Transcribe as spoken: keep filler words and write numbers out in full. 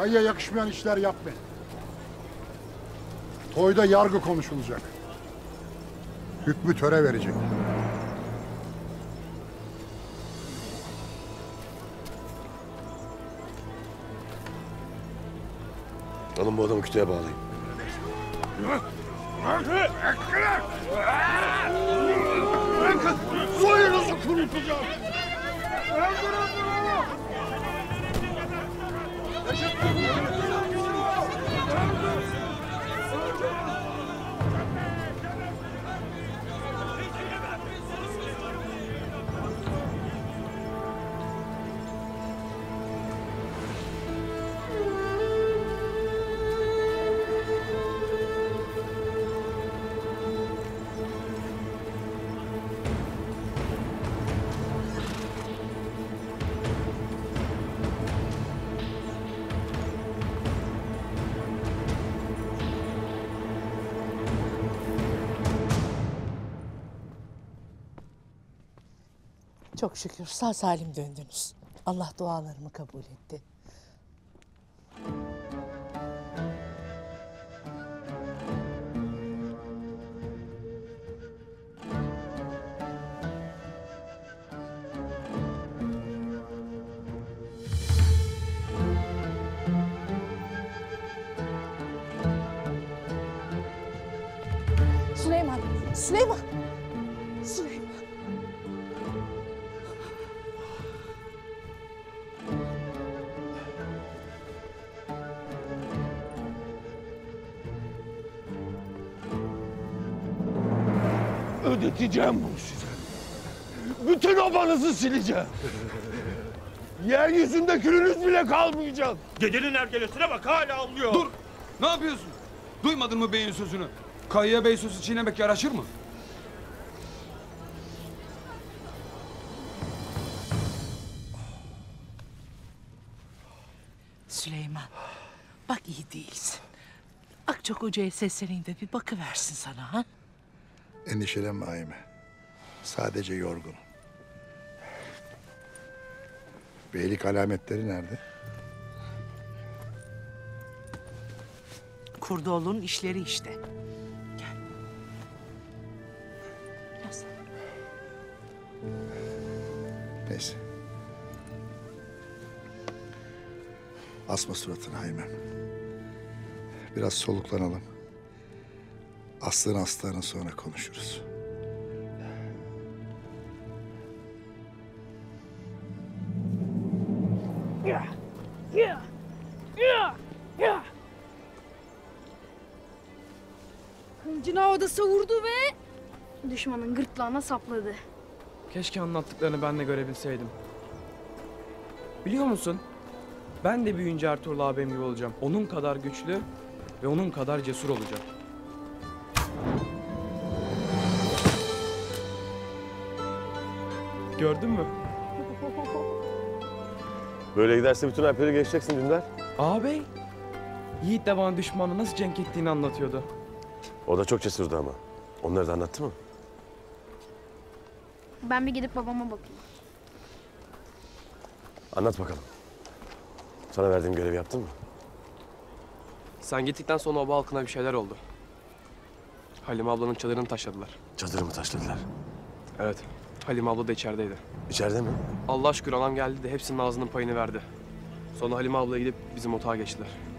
Kayıya yakışmayan işler yapmayın. Toyda yargı konuşulacak. Hükmü töre verecek. Alın bu adamı kütüğe bağlayın. Bırakın! Soyunuzu kurutacağım! Çok şükür sağ salim döndünüz. Allah dualarımı kabul etti. Süleyman, Süleyman, Süleyman. Ödeteceğim bunu size. Bütün obanızı sileceğim. Yeryüzünde külünüz bile kalmayacak. Dedenin ergelesine bak hala ağlıyor. Dur! Ne yapıyorsun? Duymadın mı beyin sözünü? Kayıya bey sözü çiğnemek yaraşır mı? Süleyman, bak iyi değilsin. Akçok Hoca'ya sesleneyim de bir bakıversin sana ha. Endişelenme Aime. Sadece yorgunum. Beylik alametleri nerede? Kurdoğlu'nun işleri işte. Gel. Biraz. Neyse. Asma suratını Aime. Biraz soluklanalım. Aslan aslanı sonra konuşuruz. Ya, ya, ya, ya. Kılıcını havada savurdu ve düşmanın gırtlağına sapladı. Keşke anlattıklarını ben de görebilseydim. Biliyor musun? Ben de büyüyünce Ertuğrul abim gibi olacağım. Onun kadar güçlü ve onun kadar cesur olacağım. Gördün mü? Böyle giderse bütün Alpleri geçeceksin Dündar. Ağabey, Yiğit de bana düşmanla nasıl cenk ettiğini anlatıyordu. O da çok cesurdu ama. Onları da anlattı mı? Ben bir gidip babama bakayım. Anlat bakalım. Sana verdiğim görevi yaptın mı? Sen gittikten sonra oba halkına bir şeyler oldu. Halime ablanın çadırını taşladılar. Çadırı mı taşladılar? Evet, Halime abla da içerideydi. İçeride mi? Allah şükür anam geldi de hepsinin ağzının payını verdi. Sonra Halime ablaya gidip bizim otağa geçtiler.